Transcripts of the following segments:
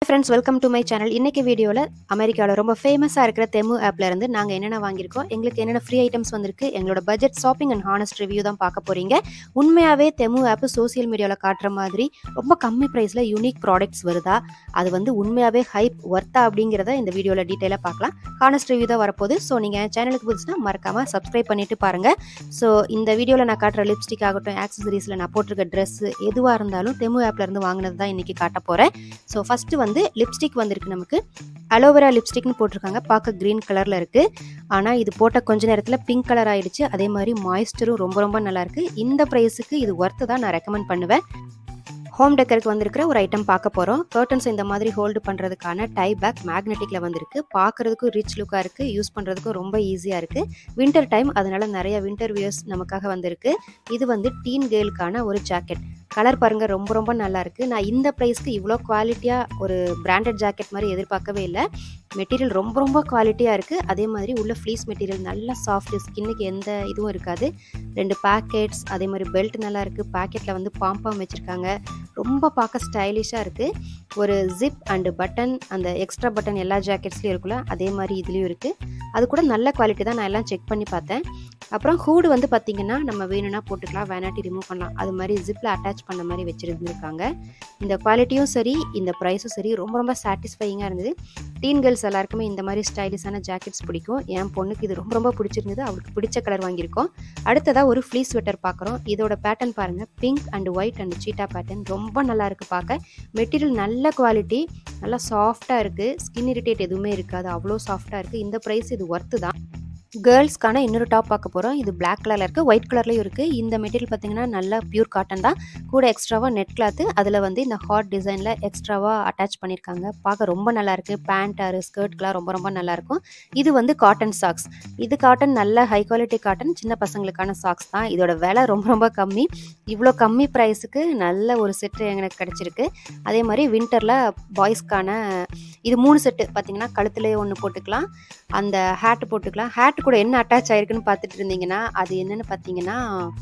friends, welcome to my channel. இன்னைக்கு வீடியோல அமெரிக்கால ரொம்ப ஃபேமஸா இருக்கிற Temu ஆப்ல இருந்து நாங்க என்னென்ன வாங்கியிருக்கோம், எங்களுக்கு என்னென்ன ஃப்ரீ ஐட்டம்ஸ் வந்திருக்கு, எங்களோட budget shopping and honest review தான் பார்க்க போறீங்க. உண்மையாவே Temu ஆப் சோஷியல் மீடியால காட்டுற மாதிரி ரொம்ப கம்மி பிரைஸ்ல யூனிக் ப்ராடக்ட்ஸ் வருதா, அது வந்து உண்மையாவே ஹைப் வர்த்தா அப்படிங்கறத இந்த வீடியோல டீடைலா பார்க்கலாம். ஹானஸ்ட் ரிவ்யூ தான் வரப்போகுது. ஸோ நீங்க சேனலுக்கு புதுசுனா மறக்காம சப்ஸ்கிரைப் பண்ணிட்டு பாருங்க. ஸோ இந்த வீடியோல நான் காட்டுற லிப்ஸ்டிக் ஆகட்டும், ஆக்சசரிஸ்ல நான் போட்டிருக்க ட்ரெஸ் எதுவா இருந்தாலும் Temu ஆப்ல இருந்து வாங்கினது தான் இன்னைக்கு காட்ட போறேன். ஸோ ஃபர்ஸ்ட் வந்து லிப்ஸ்டிக் வந்திருக்கு. நமக்கு அலோவேரா லிப்ஸ்டிக்னு போட்டிருக்காங்க. பார்க்க கிரீன் கலர்ல இருக்கு. ஆனா இது போட்ட கொஞ்ச நேரத்துல பிங்க் கலர் ஆயிடுச்சு. அதே மாதிரி மாய்ஸ்டரும் ரொம்ப நல்லா இருக்கு. இந்த பிரைஸுக்கு இது ஒர்த்து தான் நான் ரெக்கமெண்ட் பண்ணுவேன். ஹோம் டெக்கருக்கு வந்திருக்கிற ஒரு ஐட்டம் பார்க்க போகிறோம். கர்டன்ஸ் இந்த மாதிரி ஹோல்டு பண்ணுறதுக்கான டைபேக் மேக்னெட்டிக்கில் வந்திருக்கு. பார்க்குறதுக்கும் ரிச் லுக்காக இருக்குது, யூஸ் பண்ணுறதுக்கும் ரொம்ப ஈஸியாக இருக்குது. வின்டர் டைம், அதனால நிறைய வின்டர் வியர்ஸ் நமக்காக வந்திருக்கு. இது வந்து டீன் கேர்ளுக்கான ஒரு ஜாக்கெட். கலர் பாருங்க, ரொம்ப நல்லா இருக்கு. நான் இந்த ப்ரைஸ்க்கு இவ்வளோ குவாலிட்டியாக ஒரு பிராண்டட் ஜாக்கெட் மாதிரி எதிர்பார்க்கவே இல்லை. மெட்டீரியல் ரொம்ப குவாலிட்டியாக இருக்குது. அதே மாதிரி உள்ள ஃப்ளீஸ் மெட்டீரியல் நல்லா சாஃப்ட், ஸ்கின்னுக்கு எந்த இதுவும் இருக்காது. 2 பேக்கெட்ஸ், அதே மாதிரி பெல்ட் நல்லா இருக்குது. பேக்கெட்டில் வந்து பாம்பாம் வச்சுருக்காங்க. ரொம்ப பார்க்க ஸ்டைலிஷாக இருக்குது. ஒரு ஜிப் அண்டு பட்டன், அந்த எக்ஸ்ட்ரா பட்டன் எல்லா ஜாக்கெட்ஸ்லேயும் இருக்குல்ல, அதே மாதிரி இதுலேயும் இருக்குது. அது கூட நல்ல குவாலிட்டி தான், நான் எல்லாம் செக் பண்ணி பார்த்தேன். அப்புறம் ஹூடு வந்து பார்த்திங்கன்னா நம்ம வேணும்னா போட்டுக்கலாம், வேணாட்டி ரிமூவ் பண்ணலாம். அது மாதிரி ஜிப்பில் அட்டாச் பண்ண மாதிரி வச்சுருந்துருக்காங்க. இந்த குவாலிட்டியும் சரி, இந்த ப்ரைஸும் சரி, ரொம்ப சாட்டிஸ்ஃபையிங்காக இருந்தது. டீன் கேர்ள்ஸ் எல்லாருக்குமே இந்த மாதிரி ஸ்டைலிஷான ஜாக்கெட்ஸ் பிடிக்கும். என் பொண்ணுக்கு இது ரொம்ப பிடிச்சிருந்தது. அவளுக்கு பிடிச்ச கலர் வாங்கியிருக்கோம். அடுத்ததாக ஒரு ஃப்ளீஸ் ஸ்வெட்டர் பார்க்குறோம். இதோட பேட்டர்ன் பாருங்கள், pink and white and cheetah pattern. ரொம்ப நல்லா இருக்குது பார்க்க. மெட்டீரியல் நல்ல குவாலிட்டி, நல்லா சாஃப்டாக இருக்குது. ஸ்கின் இரிட்டேட் எதுவுமே இருக்காது, அவ்வளோ சாஃப்டாக இருக்குது. இந்த ப்ரைஸ் இது ஒர்த்து தான். கேர்ள்ஸ்க்கான இன்னொரு டாப் பார்க்க போகிறோம். இது பிளாக் கலரில் இருக்குது, ஒயிட் கலர்லேயும் இருக்குது. இந்த மெட்டீரியல் பார்த்திங்கன்னா நல்லா பியூர் காட்டன் தான். கூட எக்ஸ்ட்ராவாக நெட் கிளாத்து, அதில் வந்து இந்த ஹார்ட் டிசைனில் எக்ஸ்ட்ராவாக அட்டாச் பண்ணியிருக்காங்க. பார்க்க ரொம்ப நல்லாயிருக்கு. பேண்ட் ஆர் ஸ்கர்ட்கெலாம் ரொம்ப நல்லாயிருக்கும். இது வந்து காட்டன் சாக்ஸ். இது காட்டன், நல்ல ஹை குவாலிட்டி காட்டன், சின்ன பசங்களுக்கான சாக்ஸ் தான். இதோட விலை ரொம்ப கம்மி. இவ்வளோ கம்மி ப்ரைஸுக்கு நல்ல ஒரு செட்டு எனக்கு கிடச்சிருக்கு. அதே மாதிரி வின்டரில் பாய்ஸ்க்கான இது 3 செட்டு பார்த்திங்கன்னா, கழுத்துலேயே ஒன்று போட்டுக்கலாம், அந்த ஹேட்டு போட்டுக்கலாம். ஹேட் கூட என்ன அட்டாச் ஆயிருக்குன்னு பார்த்துட்டு இருந்தீங்கன்னா, அது என்னன்னு பார்த்தீங்கன்னா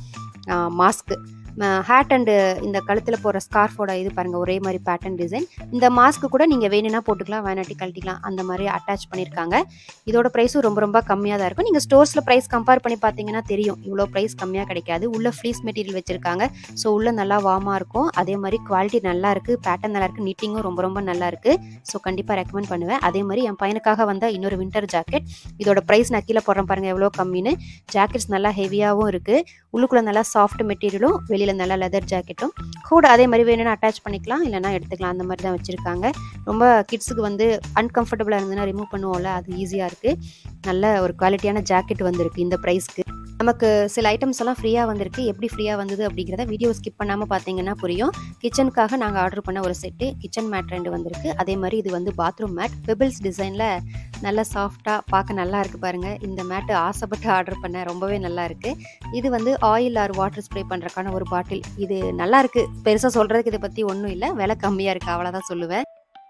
மாஸ்க்கு. ஹேட் அண்டு இந்த கழுத்தில் போடுற ஸ்கார்ஃபோட இது பாருங்கள், ஒரே மாதிரி பேட்டர்ன் டிசைன். இந்த மாஸ்க்கு கூட நீங்கள் வேணும்னா போட்டுக்கலாம், வேணாட்டி கழட்டிக்கலாம், அந்த மாதிரி அட்டாச் பண்ணியிருக்காங்க. இதோட ப்ரைஸும் ரொம்ப கம்மியாக தான் இருக்கும். நீங்கள் ஸ்டோர்ஸில் ப்ரைஸ் கம்பேர் பண்ணி பார்த்தீங்கன்னா தெரியும், இவ்வளோ ப்ரைஸ் கம்மியாக கிடைக்காது. உள்ள ஃப்ளீஸ் மெட்டீரியல் வச்சுருக்காங்க. ஸோ உள்ள நல்லா வார்மாக இருக்கும். அதே மாதிரி குவாலிட்டி நல்லா இருக்குது, பேட்டர்ன் நல்லா இருக்குது, நீட்டிங்கும் ரொம்ப நல்லா இருக்குது. ஸோ கண்டிப்பாக ரெக்கமெண்ட் பண்ணுவேன். அதே மாதிரி என் பையனுக்காக வந்த இன்னொரு வின்டர் ஜாக்கெட். இதோட ப்ரைஸ் நான் கீழே போடுறேன் பாருங்கள், எவ்வளோ கம்மின்னு. ஜாக்கெட்ஸ் நல்லா ஹெவியாகவும் இருக்குது. உள்ளுக்குள்ளே நல்லா சாஃப்ட் மெட்டீரியலும், வெளியில் நல்லா லெதர் ஜாக்கெட்டும். கூட அதே மாதிரி வேணும்னா அட்டாச் பண்ணிக்கலாம், இல்லைனா எடுத்துக்கலாம். அந்த மாதிரி தான் வச்சுருக்காங்க. ரொம்ப கிட்ஸுக்கு வந்து அன்கம்ஃபர்டபுளாக இருந்ததுன்னா ரிமூவ் பண்ணுவோம்ல, அது ஈஸியாக இருக்குது. நல்ல ஒரு குவாலிட்டியான ஜாக்கெட் வந்திருக்கு இந்த ப்ரைஸ்க்கு. நமக்கு சில ஐட்டம்ஸ் எல்லாம் ஃப்ரீயாக வந்திருக்கு. எப்படி ஃப்ரீயாக வந்தது அப்படிங்கிறத வீடியோ ஸ்கிப் பண்ணாமல் பார்த்தீங்கன்னா புரியும். கிச்சனுக்காக நாங்கள் ஆர்டர் பண்ண ஒரு செட்டு கிச்சன் மேட் 2 வந்திருக்கு. அதே மாதிரி இது வந்து பாத்ரூம் மேட், பெபிள்ஸ் டிசைனில் நல்லா சாஃப்டாக பார்க்க நல்லா இருக்குது பாருங்கள். இந்த மேட்டு ஆசைப்பட்டு ஆர்டர் பண்ணேன், ரொம்பவே நல்லா இருக்குது. இது வந்து ஆயில் ஆர் வாட்டர் ஸ்ப்ரே பண்ணுறக்கான ஒரு பாட்டில். இது நல்லா இருக்குது, பெருசாக சொல்கிறதுக்கு இதை பற்றி ஒன்றும் இல்லை, விலை கம்மியாக இருக்குது, அவ்வளோதான் சொல்லுவேன்.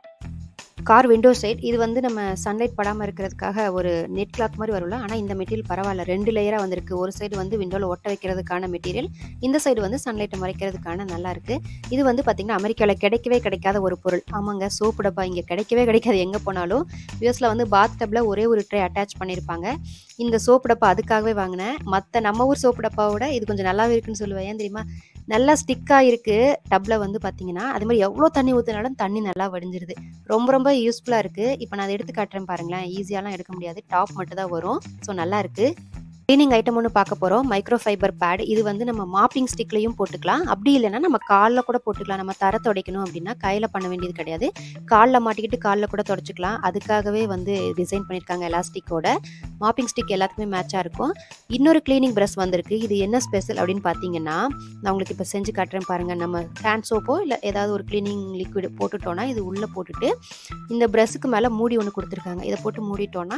கார் விண்டோ சைட், இது வந்து நம்ம சன்லைட் படாமல் இருக்கிறதுக்காக ஒரு நெட் கிளாத் மாதிரி வரும்ல, ஆனால் இந்த மெட்டீரியல் பரவாயில்ல, 2 லேயராக வந்திருக்கு. ஒரு சைடு வந்து விண்டோவில் ஒட்ட வைக்கிறதுக்கான மெட்டீரியல், இந்த சைடு வந்து சன்லைட்டை மறைக்கிறதுக்கான நல்லா இருக்குது. இது வந்து பார்த்திங்கன்னா அமெரிக்காவில் கிடைக்காத ஒரு பொருள். ஆமாங்க, சோப்பு டப்பா இங்கே கிடைக்காது எங்கே போனாலும். யூஎஸில் வந்து பாத் டப்பில் ஒரே ஒரு ட்ரே அட்டாச் பண்ணியிருப்பாங்க. இந்த சோப்பு டப்பா அதுக்காகவே வாங்கினேன். மற்ற நம்ம ஊர் சோப்பு டப்பாவோட இது கொஞ்சம் நல்லாவே இருக்குன்னு சொல்லுவேன். ஏன் தெரியுமா, நல்லா ஸ்டிக்காக இருக்குது டப்பில் வந்து பார்த்தீங்கன்னா. அது மாதிரி எவ்வளோ தண்ணி ஊற்றினாலும் தண்ணி நல்லா வடிஞ்சிருது. ரொம்ப யூஸ்ஃபுல்லாக இருக்குது. இப்போ நான் அதை எடுத்து காட்டுறேன் பாருங்களேன். ஈஸியாலாம் எடுக்க முடியாது, டாப் மட்டும் தான் வரும். ஸோ நல்லா இருக்குது. க்ளீனிங் ஐட்டம் ஒன்று பார்க்க போகிறோம். Microfibre pad. இது வந்து நம்ம மாப்பிங் ஸ்டிக்லையும் போட்டுக்கலாம், அப்படி இல்லைன்னா நம்ம காலில் கூட போட்டுக்கலாம். நம்ம தர துடைக்கணும் அப்படின்னா கையில் பண்ண வேண்டியது கிடையாது, காலில் மாட்டிக்கிட்டு காலில் கூட துடைச்சிக்கலாம். அதுக்காகவே வந்து டிசைன் பண்ணியிருக்காங்க எலாஸ்டிக்கோட. மாப்பிங் ஸ்டிக் எல்லாத்துக்குமே மேட்சாக இருக்கும். இன்னொரு க்ளீனிங் ப்ரஷ் வந்திருக்கு. இது என்ன ஸ்பெஷல் அப்படின்னு பார்த்தீங்கன்னா, நான் உங்களுக்கு இப்போ செஞ்சு காட்டுறேன் பாருங்கள். நம்ம ஹேண்ட் சோப்போ இல்லை ஏதாவது ஒரு க்ளீனிங் லிக்விட் போட்டுட்டோன்னா இது உள்ளே போட்டுட்டு இந்த ப்ரஷ்ஷுக்கு மேலே மூடி ஒன்று கொடுத்துருக்காங்க. இதை போட்டு மூடிட்டோன்னா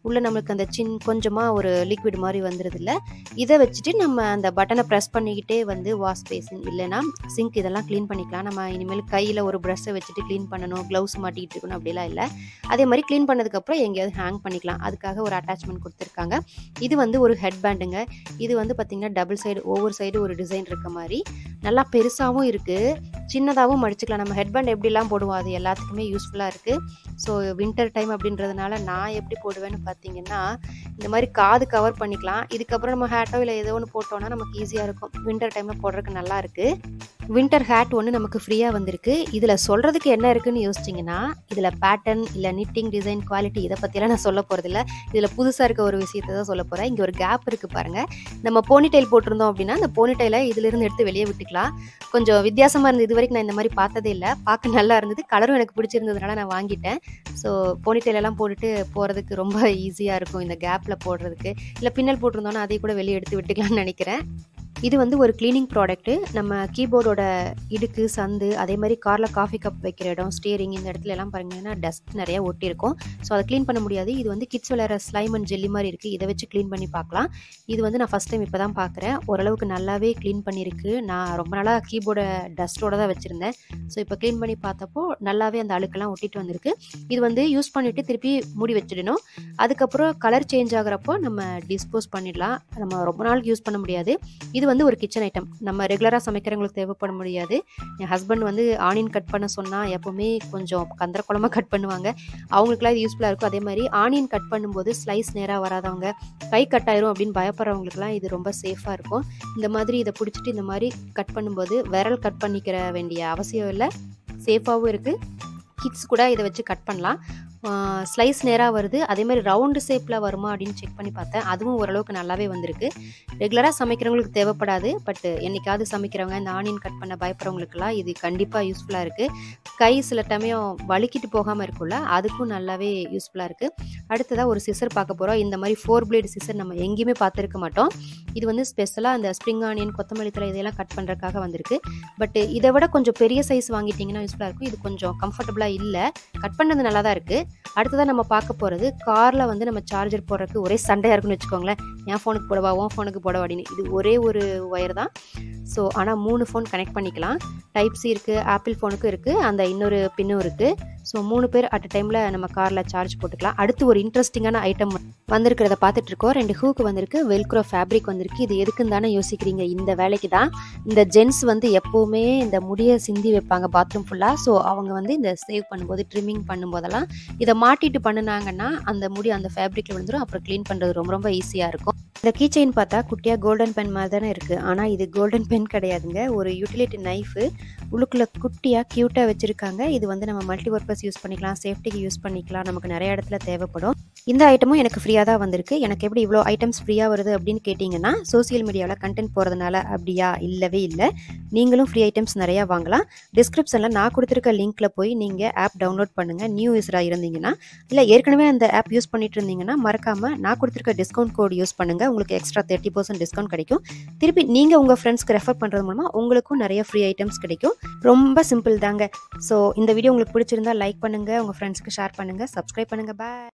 உள்ளே நம்மளுக்கு அந்த கொஞ்சமாக ஒரு லிக்விட் மாதிரி வந்துடுதில்ல. இதை வச்சுட்டு நம்ம அந்த பட்டனை ப்ரெஸ் பண்ணிக்கிட்டே வந்து வாஷ் பேசின் இல்லைனா சிங்க் இதெல்லாம் க்ளீன் பண்ணிக்கலாம். நம்ம இனிமேல் கையில் ஒரு ப்ரஷ்ஷை வச்சுட்டு க்ளீன் பண்ணணும், க்ளவுஸ் மாட்டிக்கிட்டு இருக்கணும் அப்படிலாம் இல்லை. அதே மாதிரி க்ளீன் பண்ணதுக்கப்புறம் எங்கேயாவது ஹேங் பண்ணிக்கலாம். அதுக்காக ஒரு அட்டாச்மெண்ட் கொடுத்துருக்காங்க. இது வந்து ஒரு ஹெட் பேண்டுங்க. இது வந்து பார்த்திங்கன்னா டபுள் சைடு ஒவ்வொரு சைடு ஒரு டிசைன் இருக்க மாதிரி நல்லா பெருசாகவும் இருக்குது, சின்னதாகவும் மடிச்சுக்கலாம். நம்ம ஹெட் பேண்ட் எப்படிலாம் போடுவோம் அது எல்லாத்துக்குமே யூஸ்ஃபுல்லாக இருக்குது. ஸோ வின்டர் டைம் அப்படின்றதுனால நான் எப்படி போடுவேன்னு பார்த்தீங்கன்னா இந்த மாதிரி காது கவர் பண்ணிக்கலாம். இதுக்கப்புறம் நம்ம ஹேட்டோ இல்லை ஏதோ ஒன்று போட்டோன்னா நமக்கு ஈஸியாக இருக்கும். வின்டர் டைமில் போடுறதுக்கு நல்லா இருக்குது. வின்டர் ஹேட் ஒன்று நமக்கு ஃப்ரீயாக வந்திருக்கு. இதில் சொல்கிறதுக்கு என்ன இருக்குதுன்னு யோசிச்சிங்கன்னா இதில் பேட்டர்ன் இல்லை நிட்டிங் டிசைன் குவாலிட்டி இதை பற்றியெல்லாம் நான் சொல்ல போகிறதில்ல. இதில் புதுசாக இருக்க ஒரு விஷயத்தை தான் சொல்ல போகிறேன். இங்கே ஒரு கேப் இருக்குது பாருங்கள். நம்ம போனிடைல் போட்டிருந்தோம் அப்படின்னா அந்த போனிடைலை இதிலிருந்து எடுத்து வெளியே விட்டுக்கலாம். கொஞ்சம் வித்தியாசமாக இருந்தது. இது வரைக்கும் நான் இந்த மாதிரி பார்த்ததே இல்லை. பார்க்க நல்லா இருந்தது, கலரும் எனக்கு பிடிச்சிருந்ததுனால நான் வாங்கிட்டேன். ஸோ போனிடைலெல்லாம் போட்டுட்டு போகிறதுக்கு ரொம்ப ஈஸியாக இருக்கும் இந்த கேப்பில் போடுறதுக்கு. இல்லை பின்னல் போட்டிருந்தோன்னா அதை கூட வெளியே எடுத்து விட்டுக்கலாம்னு நினைக்கிறேன். இது வந்து ஒரு க்ளீனிங் ப்ராடக்ட்டு. நம்ம கீபோர்டோட இடுக்கு சந்து, அதே மாதிரி காரில் காஃபி கப் வைக்கிற இடம், ஸ்டியரிங் இந்த இடத்துல எல்லாம் பாருங்கன்னா டஸ்ட் நிறையா ஒட்டியிருக்கும். ஸோ அதை க்ளீன் பண்ண முடியாது. இது வந்து கிட்ஸ் விளையாடுற ஸ்லைம் அண்ட் ஜெல்லி மாதிரி இருக்குது. இதை வச்சு க்ளீன் பண்ணி பார்க்கலாம். இது வந்து நான் ஃபஸ்ட் டைம் இப்போ தான் பார்க்குறேன். ஓரளவுக்கு நல்லாவே க்ளீன் பண்ணியிருக்கு. நான் ரொம்ப நாளாக கீபோர்டை டஸ்ட்டோடு தான் வச்சுருந்தேன். ஸோ இப்போ க்ளீன் பண்ணி பார்த்தப்போ நல்லாவே அந்த அழுக்கெல்லாம் ஒட்டிட்டு வந்திருக்கு. இது வந்து யூஸ் பண்ணிவிட்டு திருப்பி மூடி வச்சிடணும். அதுக்கப்புறம் கலர் சேஞ்ச் ஆகிறப்போ நம்ம டிஸ்போஸ் பண்ணிடலாம். நம்ம ரொம்ப நாளுக்கு யூஸ் பண்ண முடியாது. இது வந்து ஒரு கிச்சன் ஐட்டம். நம்ம ரெகுலராக சமைக்கிறவங்களுக்கு தேவைப்பட முடியாது. என் ஹஸ்பண்ட் வந்து ஆனியன் கட் பண்ண சொன்னால் எப்போவுமே கொஞ்சம் கந்தரக்குளமாக கட் பண்ணுவாங்க. அவங்களுக்குலாம் இது யூஸ்ஃபுல்லாக இருக்கும். அதே மாதிரி ஆனியன் கட் பண்ணும்போது ஸ்லைஸ் நேராக வராதவங்க, கை கட் ஆயிரும் அப்படின்னு பயப்படுறவங்களுக்குலாம் இது ரொம்ப சேஃபாக இருக்கும். இந்த மாதிரி இதை பிடிச்சிட்டு இந்த மாதிரி கட் பண்ணும்போது விரல் கட் பண்ணிக்கிற வேண்டிய அவசியம் இல்லை, சேஃபாகவும் இருக்குது. கிட்ஸ் கூட இதை வச்சு கட் பண்ணலாம். ஸ்லைஸ் நேராக வருது. அதே மாதிரி ரவுண்டு ஷேப்பில் வருமா அப்படின்னு செக் பண்ணி பார்த்தேன். அதுவும் ஓரளவுக்கு நல்லாவே வந்திருக்கு. ரெகுலராக சமைக்கிறவங்களுக்கு தேவைப்படாது, பட் என்றைக்காவது சமைக்கிறவங்க இந்த ஆனியன் கட் பண்ண பயப்படுறவங்களுக்குலாம் இது கண்டிப்பாக யூஸ்ஃபுல்லாக இருக்குது. கை சில டமையும் வலிக்கிட்டு போகாமல் இருக்கும்ல, அதுக்கும் நல்லாவே யூஸ்ஃபுல்லாக இருக்குது. அடுத்ததாக ஒரு சிசர் பார்க்க போகிறோம். இந்த மாதிரி 4 பிளேடு சிசர் நம்ம எங்கேயுமே பார்த்துருக்க மாட்டோம். இது வந்து ஸ்பெஷலாக அந்த ஸ்ப்ரிங் ஆனியன், கொத்தமல்லி தழை இதெல்லாம் கட் பண்ணுறதுக்காக வந்திருக்கு. பட் இதை விட கொஞ்சம் பெரிய சைஸ் வாங்கிட்டிங்கன்னா யூஸ்ஃபுல்லாக இருக்கும். இது கொஞ்சம் கம்ஃபர்டபுளாக இல்லை, கட் பண்ணது நல்லா தான் இருக்குது. அடுத்ததான் நம்ம பார்க்க போகிறது காரில் வந்து நம்ம சார்ஜர் போடுறதுக்கு ஒரே சண்டையாக இருக்குன்னு வச்சுக்கோங்களேன். என் ஃபோனுக்கு போடவா, உன் ஃபோனுக்கு போடவா அப்படின்னு. இது ஒரே ஒரு ஒயர் தான். ஸோ ஆனால் 3 ஃபோன் கனெக்ட் பண்ணிக்கலாம். டைப் சி இருக்குது, ஆப்பிள் ஃபோனுக்கும் இருக்குது, அந்த இன்னொரு பின்னும் இருக்குது. ஸோ 3 பேர் அட் அ டைமில் நம்ம காரில் சார்ஜ் போட்டுக்கலாம். அடுத்து ஒரு இன்ட்ரெஸ்டிங்கான ஐட்டம் வந்திருக்கிறத பார்த்துட்டு இருக்கோம். 2 ஹூக்கு வந்திருக்கு, வெல்க்ரோ ஃபேப்ரிக் வந்திருக்கு. இது எதுக்குன்னு தானே யோசிக்கிறீங்க? இந்த வேலைக்கு தான். இந்த ஜென்ஸ் வந்து எப்போவுமே இந்த முடியை சிந்தி வைப்பாங்க பாத்ரூம் ஃபுல்லாக. ஸோ அவங்க வந்து இந்த சேவ் பண்ணும்போது, ட்ரிம்மிங் பண்ணும்போதெல்லாம் இதை மாட்டிட்டு பண்ணினாங்கன்னா அந்த முடி அந்த ஃபேப்ரிக்கில் விழுந்துடும். அப்புறம் க்ளீன் பண்ணுறது ரொம்ப ரொம்ப ஈஸியாக இருக்கும். இந்த கீ செயின் பார்த்தா குட்டியாக கோல்டன் பென் மாதிரி தானே இருக்குது. ஆனால் இது கோல்டன் பென் கிடையாதுங்க, ஒரு யூட்டிலிட்டி நைஃபு. உள்ளுக்குள்ளே குட்டியாக க்யூட்டாக வச்சுருக்காங்க. இது வந்து நம்ம மல்டி பர்பஸ் யூஸ் பண்ணிக்கலாம், சேஃப்டிக்கு யூஸ் பண்ணிக்கலாம், நமக்கு நிறைய இடத்துல தேவைப்படும். இந்த ஐட்டமும் எனக்கு ஃப்ரீயாக தான் வந்திருக்கு. எனக்கு எப்படி இவ்வளோ ஐட்டம்ஸ் ஃப்ரீயாக வருது அப்படின்னு கேட்டிங்கன்னா, சோசியல் மீடியாவில் கண்டென்ட் போகிறதுனால அப்படியா? இல்லவே இல்லை. நீங்களும் ஃப்ரீ ஐட்டம்ஸ் நிறையா வாங்கலாம். டிஸ்கிரிப்ஷனில் நான் கொடுத்துருக்க லிங்க்கில் போய் நீங்கள் ஆப் டவுன்லோட் பண்ணுங்கள். நியூ யூஸராக இருந்தீங்கன்னா, இல்லை ஏற்கனவே அந்த ஆப் யூஸ் பண்ணிட்டு இருந்தீங்கன்னா மறக்காமல் நான் கொடுத்துருக்க டிஸ்கவுண்ட் கோட் யூஸ் பண்ணுங்கள். உங்களுக்கு எக்ஸ்ட்ரா 30% டிஸ்கவுண்ட் கிடைக்கும். திருப்பி நீங்கள் உங்கள் ஃப்ரெண்ட்ஸ்க்கு ரெஃபர் பண்ணுறது மூலமாக உங்களுக்கும் நிறைய ஃப்ரீ ஐட்டம்ஸ் கிடைக்கும். ரொம்ப சிம்பிள் தாங்க. ஸோ இந்த வீடியோ உங்களுக்கு பிடிச்சிருந்தா லைக் பண்ணுங்கள், உங்கள் ஃப்ரெண்ட்ஸ்க்கு ஷேர் பண்ணுங்கள், சப்ஸ்கிரைப் பண்ணுங்கள். பாய்.